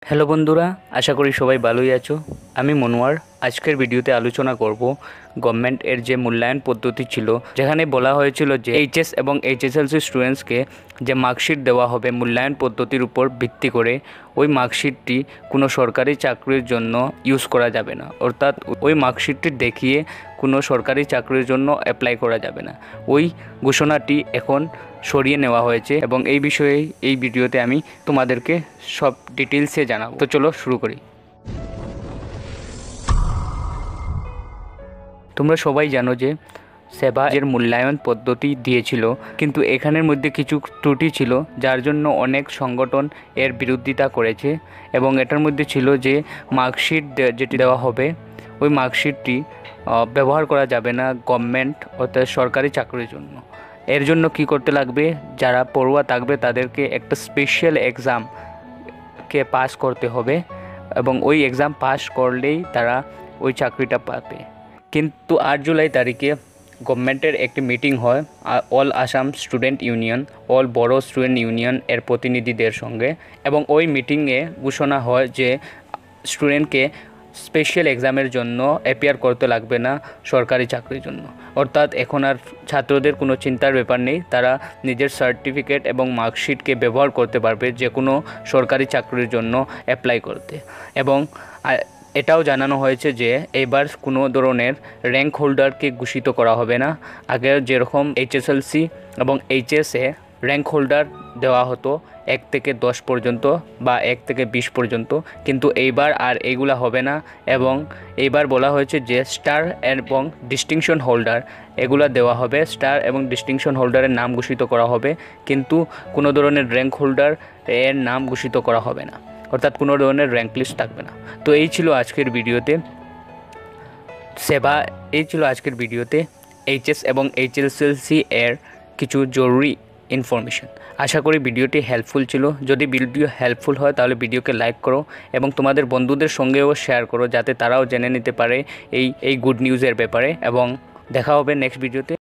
Hello বন্ধুরা, আশা করি সবাই ভালোই আছো। আমি মনোয়ার। আজকের ভিডিওতে আলোচনা করব গভর্নমেন্ট এর যে মূল্যায়ন পদ্ধতি ছিল, যেখানে বলা হয়েছিল যে এইচএস এবং এইচএসএলসি স্টুডেন্টসকে যে মার্কশিট দেওয়া হবে মূল্যায়ন পদ্ধতির উপর ভিত্তি করে, ওই মার্কশিটটি কোনো সরকারি চাকরির জন্য ইউজ করা যাবে না। অর্থাৎ ওই মার্কশিটটি দেখিয়ে কোনো সরকারি চাকরির জন্য অ্যাপ্লাই করা যাবে না। ওই ঘোষণাটি এখন সরিয়ে নেওয়া হয়েছে এবং এই বিষয়ে এই ভিডিওতে আমি তোমাদেরকে সব ডিটেলসে জানাবো। তো চলো শুরু করি। তোমরা সবাই জানো যে সেবা এর মূল্যায়ন পদ্ধতি দিয়েছিল, কিন্তু এখানের মধ্যে কিছু ত্রুটি ছিল যার জন্য অনেক সংগঠন এর বিরোধিতা করেছে। এবং এটার মধ্যে ছিল যে মার্কশিট যেটি দেওয়া হবে, ওই মার্কশিটটি ব্যবহার করা যাবে না গভর্নমেন্ট অর্থাৎ সরকারি চাকরির জন্য। এর জন্য কি করতে লাগবে, যারা পড়ুয়া থাকবে তাদেরকে একটা স্পেশাল এক্সামকে পাস করতে হবে এবং ওই এক্সাম পাস করলেই তারা ওই চাকরিটা পাবে। কিন্তু 8 জুলাই তারিখে গভর্নমেন্টের একটি মিটিং হয় all Assam student union, all Bodo student union এর প্রতিনিধিদের সঙ্গে, এবং ওই মিটিংয়ে ঘোষণা হয় যে স্টুডেন্টকে স্পেশাল এক্সামের জন্য অ্যাপিয়ার করতে লাগবে না সরকারি চাকরির জন্য। অর্থাৎ এখন আর ছাত্রদের কোনো চিন্তার ব্যাপার নেই, তারা নিজের সার্টিফিকেট এবং মার্কশিটকে ব্যবহার করতে পারবে যে কোনো সরকারি চাকরির জন্য অ্যাপ্লাই করতে। এবং এটাও জানানো হয়েছে যে এবার কোনো ধরনের র্যাঙ্ক হোল্ডারকে ঘোষিত করা হবে না। আগে যেরকম এইচএসএলসি এবং এইচএসে র্যাঙ্ক হোল্ডার দেওয়া হতো 1 থেকে 10 পর্যন্ত বা 1 থেকে 20 পর্যন্ত, কিন্তু এইবার আর এইগুলা হবে না। এবং এইবার বলা হয়েছে যে স্টার এবং ডিস্টিংশন হোল্ডার এগুলা দেওয়া হবে। স্টার এবং ডিস্টিংশন হোল্ডারের নাম ঘোষিত করা হবে, কিন্তু কোনো ধরনের র্যাঙ্ক হোল্ডার এর নাম ঘোষিত করা হবে না, অর্থাৎ কোনো ধরনের র্যাঙ্ক লিস্ট থাকবে না। তো এই ছিল আজকের ভিডিওতে এইচএস এবং এইচএসএলসি এর কিছু জরুরি ইনফরমেশন। আশা করি ভিডিওটি হেল্পফুল ছিল। যদি ভিডিও হেল্পফুল হয় তাহলে ভিডিওকে লাইক করো এবং তোমাদের বন্ধুদের সঙ্গেও শেয়ার করো, যাতে তারাও জেনে নিতে পারে এই গুড নিউজের ব্যাপারে। এবং দেখা হবে নেক্সট ভিডিওতে।